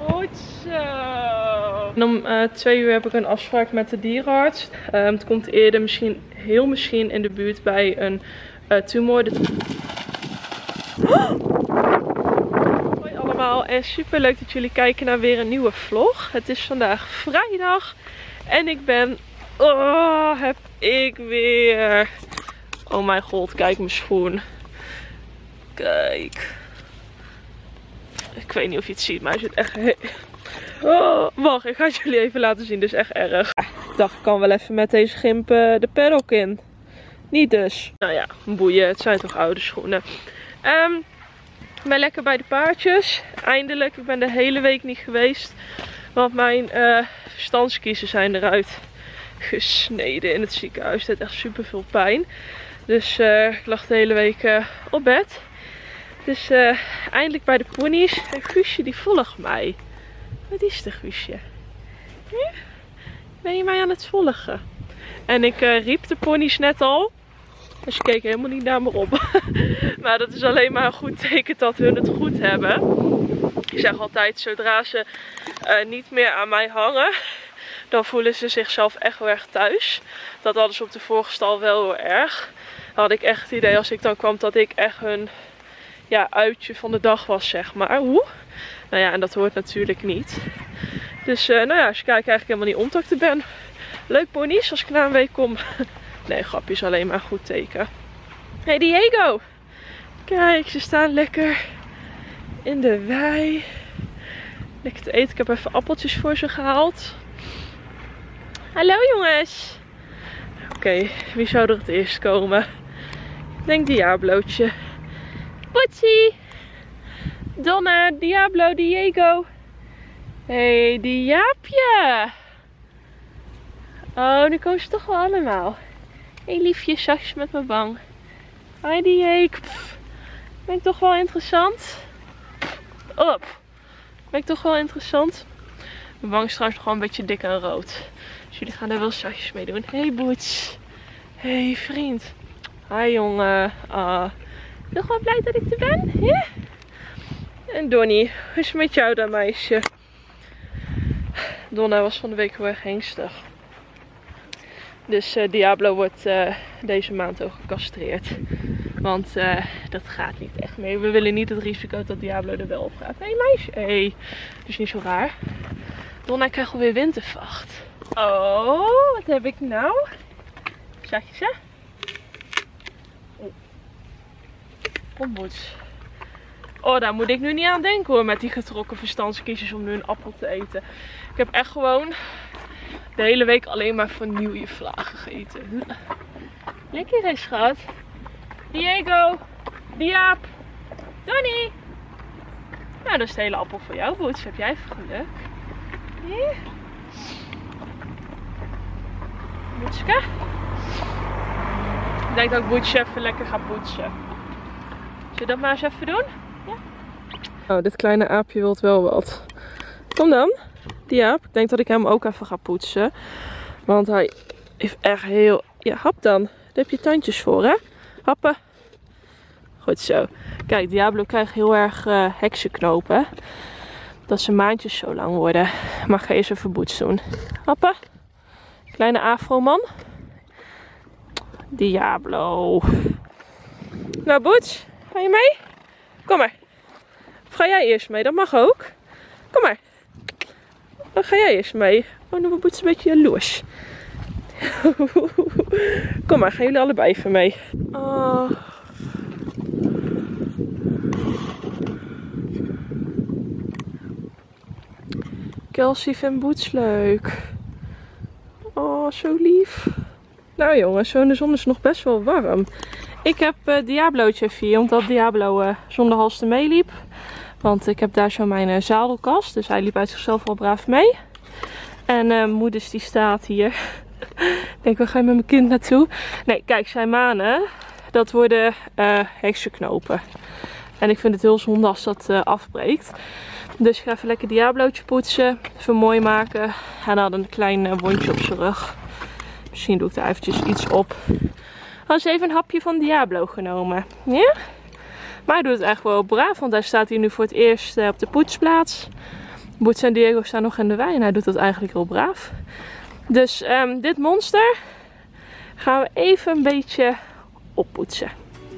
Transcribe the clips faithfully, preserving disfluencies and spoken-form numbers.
Goed zo. En om uh, twee uur heb ik een afspraak met de dierenarts. Uh, het komt eerder misschien, heel misschien in de buurt bij een uh, tumor. Oh! Hoi allemaal en super leuk dat jullie kijken naar weer een nieuwe vlog. Het is vandaag vrijdag en ik ben... Oh, heb ik weer... Oh mijn god, kijk mijn schoen. Kijk. Ik weet niet of je het ziet, maar hij zit echt... Oh, wacht, ik ga het jullie even laten zien. Dit is echt erg. Ik dacht, ik kan wel even met deze gimp uh, de paddock in. Niet dus. Nou ja, boeien. Het zijn toch oude schoenen. Um, ik ben lekker bij de paardjes. Eindelijk. Ik ben de hele week niet geweest. Want mijn uh, verstandskiezen zijn eruit gesneden in het ziekenhuis. Het deed echt super veel pijn. Dus uh, ik lag de hele week uh, op bed. Dus uh, eindelijk bij de ponies. En Guusje die volgt mij. Wat is er, Guusje? Ja? Ben je mij aan het volgen? En ik uh, riep de ponies net al. Dus ze keken helemaal niet naar me op. Maar dat is alleen maar een goed teken dat hun het goed hebben. Ik zeg altijd, zodra ze uh, niet meer aan mij hangen, dan voelen ze zichzelf echt heel erg thuis. Dat hadden ze op de vorige stal wel heel erg. Dan had ik echt het idee als ik dan kwam dat ik echt hun ja, uitje van de dag was, zeg maar. Hoe? Nou ja, en dat hoort natuurlijk niet. Dus uh, nou ja, ze kijken eigenlijk helemaal niet om dat ik er ben. Leuk ponies als ik na een week kom. Nee, grapje is alleen maar een goed teken. Hey Diego! Kijk, ze staan lekker in de wei. Lekker te eten. Ik heb even appeltjes voor ze gehaald. Hallo jongens! Oké, okay, wie zou er het eerst komen? Ik denk Diablootje. Poetsie! Donna, Diablo, Diego. Hey, Diaapje! Oh, nu komen ze toch wel allemaal. Hé hey, liefje, zachtjes met mijn wang. Hoi Diego. Ben ik toch wel interessant? Op. Ben ik toch wel interessant? Mijn wang is trouwens nog wel een beetje dik en rood. Dus jullie gaan er wel zachtjes mee doen. Hey Boets. Hey vriend. Hi jongen. Ah. Ik ben gewoon blij dat ik er ben. Ja? En Donnie, hoe is het met jou dan meisje? Donna was van de week heel erg angstig. Dus uh, Diablo wordt uh, deze maand ook gecastreerd. Want uh, dat gaat niet echt mee. We willen niet het risico dat Diablo er wel op gaat. Hé hey, meisje. Hé, hey. Dus niet zo raar. Donna krijgt alweer wintervacht. Oh, wat heb ik nou? Zachtjes hè? Oh. Kom Boets. Oh, daar moet ik nu niet aan denken hoor. Met die getrokken verstandskiezers om nu een appel te eten. Ik heb echt gewoon de hele week alleen maar vanillevla gegeten. Lekker hè schat. Diego. Diaap. Donnie. Nou, dat is de hele appel voor jou, Boets. Heb jij even geluk? Ja. Boetske. Ik denk dat ik Boetsje even lekker ga poetsen. Zullen we dat maar eens even doen? Ja. Oh, dit kleine aapje wil wel wat. Kom dan. Diaap. Ik denk dat ik hem ook even ga poetsen. Want hij heeft echt heel... Ja, hap dan. Daar heb je tandjes voor, hè? Happen. Goed zo. Kijk, Diablo krijgt heel erg uh, heksenknopen. Dat zijn maandjes zo lang worden. Maar ga eerst even Boets doen. Happen. Kleine afro-man. Diablo. Nou, Boets. Ga je mee? Kom maar. Of ga jij eerst mee? Dat mag ook. Kom maar. Dan ga jij eerst mee. Oh, nu wordt Boets een beetje jaloers. Kom maar, gaan jullie allebei even mee. Oh. Kelsey vindt Boets leuk. Oh, zo lief. Nou jongens, zo in de zon is het nog best wel warm. Ik heb uh, Diablootje even, omdat Diablo uh, zonder halster meeliep. Want ik heb daar zo mijn uh, zadelkast. Dus hij liep uit zichzelf wel braaf mee. En uh, moeders die staat hier. Ik denk, waar ga je met mijn kind naartoe? Nee, kijk, zijn manen. Dat worden uh, heksenknopen. En ik vind het heel zonde als dat uh, afbreekt. Dus ik ga even lekker Diablootje poetsen. Even mooi maken. En dan een klein uh, wondje op zijn rug. Misschien doe ik daar eventjes iets op. Had ze even een hapje van Diablo genomen. Ja? Maar hij doet het echt wel braaf. Want hij staat hier nu voor het eerst uh, op de poetsplaats. Boots en Diego staan nog in de wei en hij doet dat eigenlijk heel braaf. Dus um, dit monster gaan we even een beetje oppoetsen.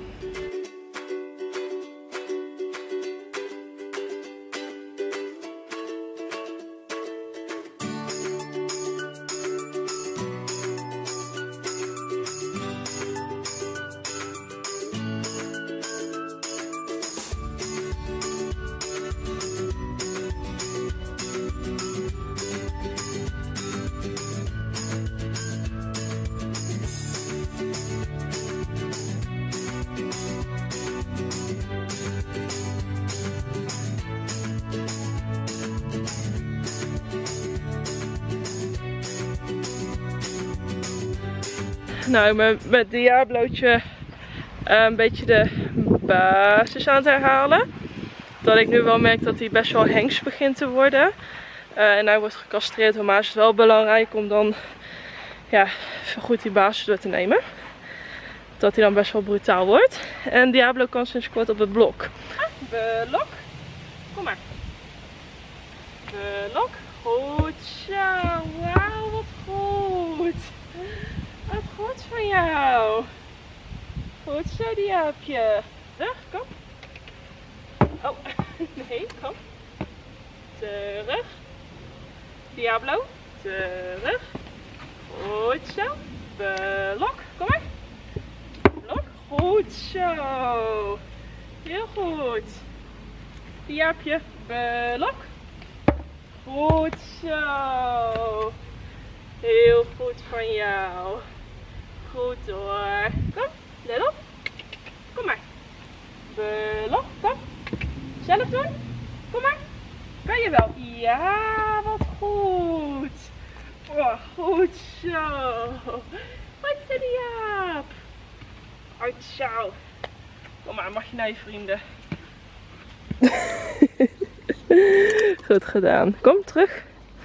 Nou, met, met Diablootje uh, een beetje de basis aan het herhalen. Dat ik nu wel merk dat hij best wel hengst begint te worden. Uh, en hij wordt gecastreerd, maar het is wel belangrijk om dan ja, goed die basis door te nemen. Dat hij dan best wel brutaal wordt. En Diablo kan sinds kort op het blok. Blok. Kom maar. Blok. Goed zo. Wauw, wat goed. Wat goed van jou. Goed zo, Diaapje. Terug, kom. Oh, nee, kom. Terug. Diablo. Terug. Goed zo. Blok, kom maar. Blok. Goed zo. Heel goed. Diaapje. Blok. Goed zo. Heel goed van jou. Goed hoor. Kom, let op. Kom maar. Blok, kom. Zelf doen. Kom maar. Kan je wel? Ja, wat goed. Oh, goed zo. Goed zo, Diaap. Goed zo. Kom maar, mag je naar je vrienden. Goed gedaan. Kom, terug.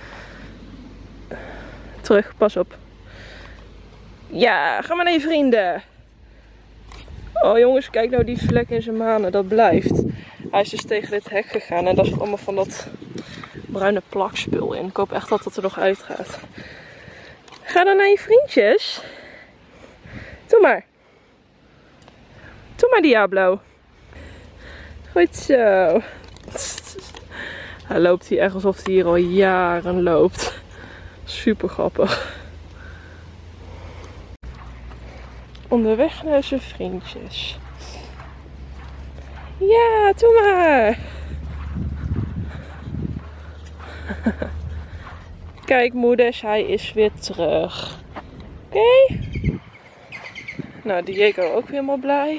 Terug, pas op. Ja, ga maar naar je vrienden. Oh jongens, kijk nou die vlek in zijn manen, dat blijft. Hij is dus tegen dit hek gegaan en daar zit allemaal van dat bruine plakspul in. Ik hoop echt dat het er nog uitgaat. Ga dan naar je vriendjes. Doe maar. Doe maar, Diablo. Goed zo. Hij loopt hier echt alsof hij hier al jaren loopt. Super grappig. Onderweg naar zijn vriendjes. Ja, doe maar. Kijk moeders, hij is weer terug. Oké. Okay. Nou, Diego ook weer helemaal blij.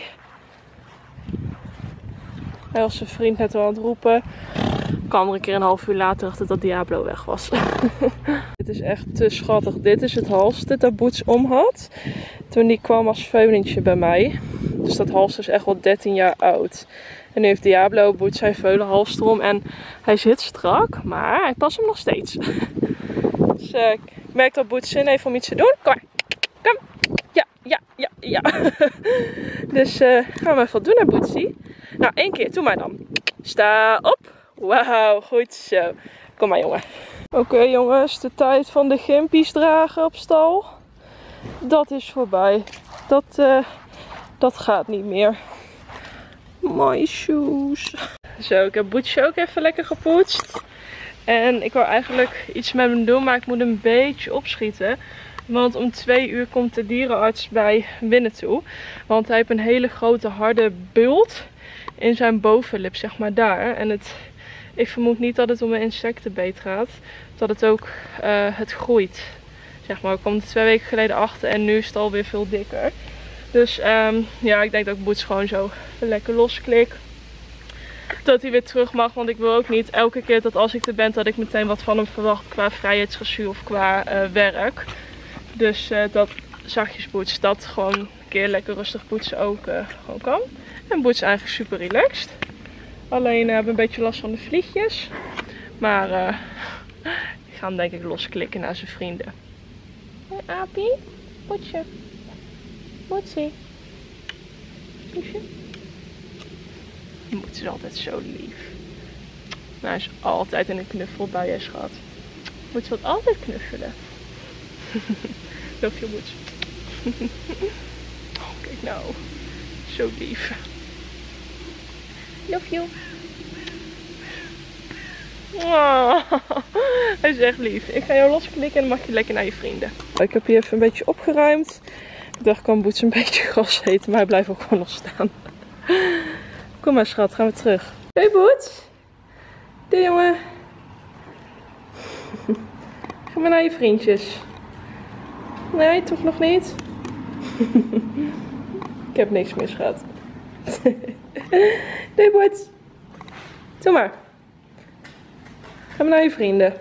Hij was zijn vriend net al aan het roepen. Ik kwam er een keer een half uur later achter dat Diablo weg was. Dit is echt te schattig. Dit is het halster dat Boots om had. Toen die kwam als veulentje bij mij. Dus dat halster is echt wel dertien jaar oud. En nu heeft Diablo Boots zijn veulenhalster om. En hij zit strak, maar hij past hem nog steeds. Dus uh, ik merk dat Boots zin heeft om iets te doen. Kom maar. Kom. Ja, ja, ja, ja. Dus uh, gaan we even wat doen naar Bootsie. Nou, één keer. Doe maar dan. Sta op. Wauw, goed zo. Kom maar, jongen. Oké, okay, jongens. De tijd van de gimpies dragen op stal. Dat is voorbij. Dat, uh, dat gaat niet meer. My shoes. Zo, ik heb Boetje ook even lekker gepoetst. En ik wil eigenlijk iets met hem doen, maar ik moet een beetje opschieten. Want om twee uur komt de dierenarts bij binnen toe. Want hij heeft een hele grote harde bult in zijn bovenlip, zeg maar daar. En het, ik vermoed niet dat het om een insectenbeet gaat. Dat het ook uh, het groeit. Zeg maar, ik kwam er twee weken geleden achter en nu is het alweer veel dikker. Dus um, ja, ik denk dat ik Boots gewoon zo even lekker losklik. Dat hij weer terug mag, want ik wil ook niet elke keer dat als ik er ben dat ik meteen wat van hem verwacht qua vrijheidsgezuur of qua uh, werk. Dus uh, dat zachtjes Boots, dat gewoon een keer lekker rustig poetsen ook uh, gewoon kan. En Boots is eigenlijk super relaxed. Alleen uh, hebben we een beetje last van de vliegjes. Maar uh, ik ga hem denk ik losklikken naar zijn vrienden. Hoi Aapie, Boetje. Boetsie. Boetje. Boots is altijd zo lief. hij is altijd in een knuffel bij je, schat. Moet je wat altijd knuffelen. Love you, Moets. Oh, kijk nou. Zo lief. Love you. Oh, hij is echt lief. Ik ga jou losklikken en dan mag je lekker naar je vrienden. Ik heb hier even een beetje opgeruimd. Ik dacht, ik kan Boets een beetje gras eten, maar hij blijft ook gewoon nog staan. Kom maar schat, gaan we terug. Hey Boets. Doei jongen. Ga maar naar je vriendjes. Nee, toch nog niet? Ik heb niks meer, schat. Doei Boets. Doe maar. Ga maar naar je vrienden.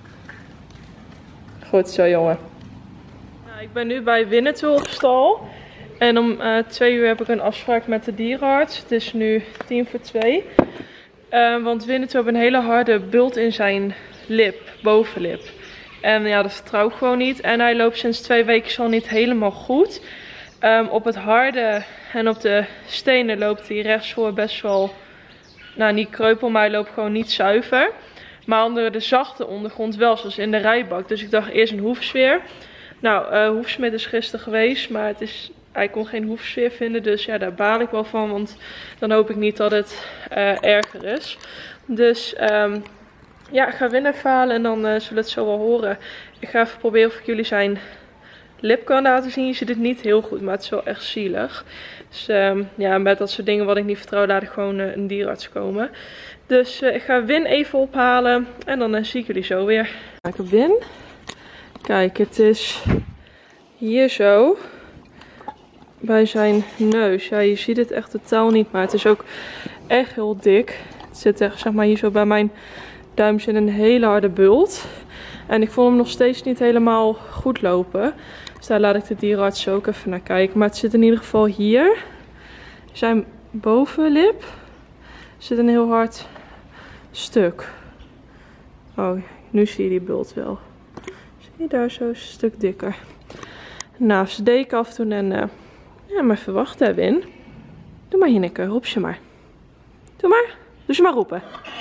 Goed zo, jongen. Nou, ik ben nu bij Winnetou op stal. En om uh, twee uur heb ik een afspraak met de dierenarts. Het is nu tien voor twee. Uh, want Winnetou heeft een hele harde bult in zijn lip, bovenlip. En ja, dat vertrouw ik gewoon niet. En hij loopt sinds twee weken al niet helemaal goed. Um, op het harde en op de stenen loopt hij rechtsvoor best wel, nou niet kreupel, maar hij loopt gewoon niet zuiver. Maar onder de zachte ondergrond wel, zoals in de rijbak. Dus ik dacht eerst een hoefsfeer. Nou, uh, hoefsmid is gisteren geweest, maar het is, hij kon geen hoefsfeer vinden. Dus ja, daar baal ik wel van, want dan hoop ik niet dat het uh, erger is. Dus um, ja, ik ga Win even halen en dan uh, zullen we het zo wel horen. Ik ga even proberen of ik jullie zijn lip kan laten zien. Je ziet het niet heel goed, maar het is wel echt zielig. Dus um, ja, met dat soort dingen wat ik niet vertrouw, laat ik gewoon uh, een dierenarts komen. Dus uh, ik ga Win even ophalen en dan uh, zie ik jullie zo weer. Ik heb Win. Kijk, het is hier zo. Bij zijn neus. Ja, je ziet het echt totaal niet, maar het is ook echt heel dik. Het zit echt, zeg maar, hier zo bij mijn duim in een hele harde bult. En ik vond hem nog steeds niet helemaal goed lopen. Dus daar laat ik de dierenarts ook even naar kijken. Maar het zit in ieder geval hier. Zijn bovenlip zit een heel hard stuk. Oh, nu zie je die bult wel. Zie je daar zo een stuk dikker. Nou, ze deken af toen en uh, ja, maar even wachten, Win. Doe maar Hinneke, roep ze maar. Doe maar. Doe ze maar roepen.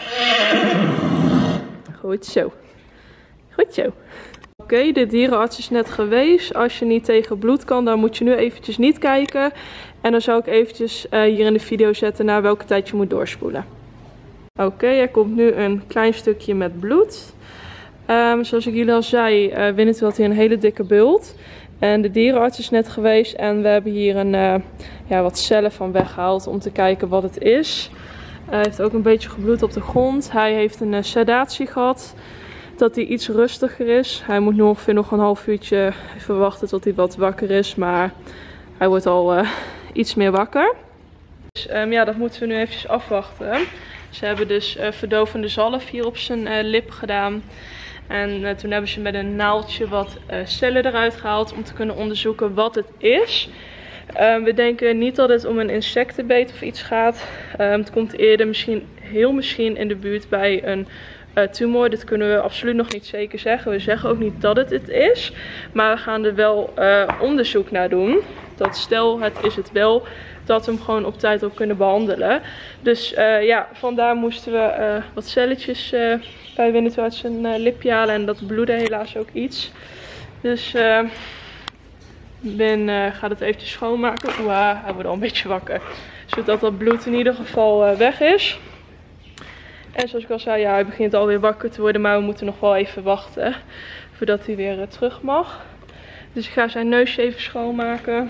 Goed zo. Goed zo. Oké, okay, de dierenarts is net geweest. Als je niet tegen bloed kan, dan moet je nu eventjes niet kijken. En dan zou ik eventjes uh, hier in de video zetten naar welke tijd je moet doorspoelen. Oké, okay, er komt nu een klein stukje met bloed. Um, zoals ik jullie al zei, uh, Winnetou had hier een hele dikke bult. En de dierenarts is net geweest en we hebben hier een, uh, ja, wat cellen van weggehaald om te kijken wat het is. Uh, hij heeft ook een beetje gebloed op de grond. Hij heeft een uh, sedatie gehad. Dat hij iets rustiger is. Hij moet nu ongeveer nog een half uurtje even wachten tot hij wat wakker is. Maar hij wordt al uh, iets meer wakker. Dus um, ja, dat moeten we nu eventjes afwachten. Ze hebben dus uh, verdovende zalf hier op zijn uh, lip gedaan. En uh, toen hebben ze met een naaldje wat uh, cellen eruit gehaald om te kunnen onderzoeken wat het is. Um, we denken niet dat het om een insectenbeet of iets gaat. Um, het komt eerder misschien, heel misschien in de buurt bij een uh, tumor. Dit kunnen we absoluut nog niet zeker zeggen. We zeggen ook niet dat het het is. Maar we gaan er wel uh, onderzoek naar doen. Dat stel het is het wel, dat we hem gewoon op tijd ook kunnen behandelen. Dus uh, ja, vandaar moesten we uh, wat celletjes uh, bij Winnetou uit zijn uh, lipje halen. En dat bloedde helaas ook iets. Dus uh, Ben uh, gaat het eventjes schoonmaken. Oeh, hij wordt al een beetje wakker. Zodat dat bloed in ieder geval uh, weg is. En zoals ik al zei, ja, hij begint alweer wakker te worden. Maar we moeten nog wel even wachten voordat hij weer uh, terug mag. Dus ik ga zijn neusje even schoonmaken.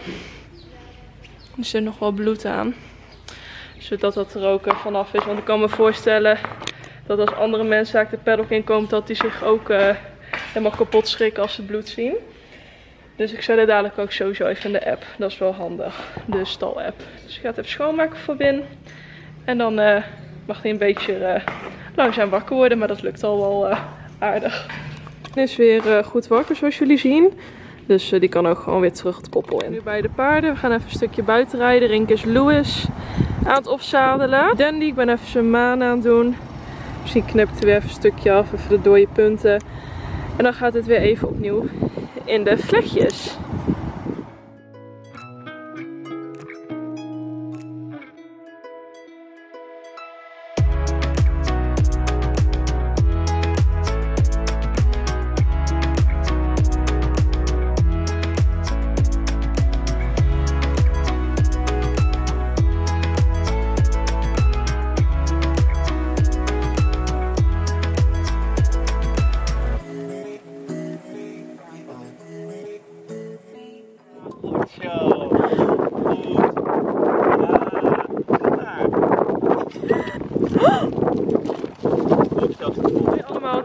Er zit nog wel bloed aan. Zodat dat er ook uh, vanaf is. Want ik kan me voorstellen dat als andere mensen eigenlijk de paddock in komen, dat die zich ook uh, helemaal kapot schrikken als ze het bloed zien. Dus ik zet het dadelijk ook sowieso even in de app. Dat is wel handig. De stal-app. Dus ik ga het even schoonmaken voor Win. En dan uh, mag hij een beetje uh, langzaam wakker worden. Maar dat lukt al wel uh, aardig. Hij is weer uh, goed wakker zoals jullie zien. Dus uh, die kan ook gewoon weer terug het koppel in. Nu bij de paarden. We gaan even een stukje buiten rijden. Rink is Louis aan het opzadelen. Dandy, ik ben even zijn maan aan het doen. Misschien knipt hij weer even een stukje af. Even de dode punten. En dan gaat het weer even opnieuw in de vlechtjes.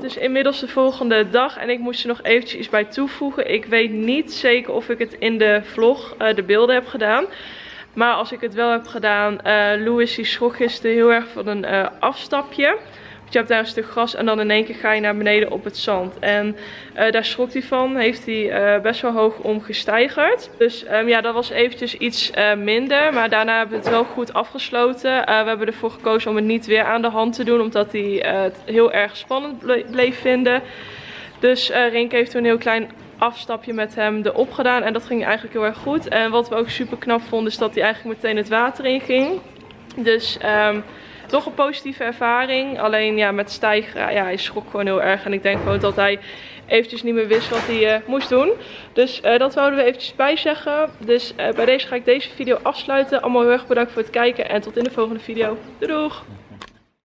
Het is inmiddels de volgende dag en ik moest er nog eventjes iets bij toevoegen. Ik weet niet zeker of ik het in de vlog uh, de beelden heb gedaan. Maar als ik het wel heb gedaan, uh, Louis die schrok gisteren heel erg van een uh, afstapje. Je hebt daar een stuk gras en dan in één keer ga je naar beneden op het zand. En uh, daar schrok hij van. Heeft hij uh, best wel hoog omgesteigerd. Dus um, ja, dat was eventjes iets uh, minder. Maar daarna hebben we het wel goed afgesloten. Uh, we hebben ervoor gekozen om het niet weer aan de hand te doen. Omdat hij uh, het heel erg spannend ble bleef vinden. Dus uh, Rinke heeft toen een heel klein afstapje met hem erop gedaan. En dat ging eigenlijk heel erg goed. En wat we ook super knap vonden is dat hij eigenlijk meteen het water in ging. Dus... Um, Toch een positieve ervaring. Alleen ja, met stijgen, ja, hij schrok gewoon heel erg. En ik denk gewoon dat hij eventjes niet meer wist wat hij uh, moest doen. Dus uh, dat wouden we eventjes bijzeggen. Dus uh, bij deze ga ik deze video afsluiten. Allemaal heel erg bedankt voor het kijken. En tot in de volgende video. Doei doeg!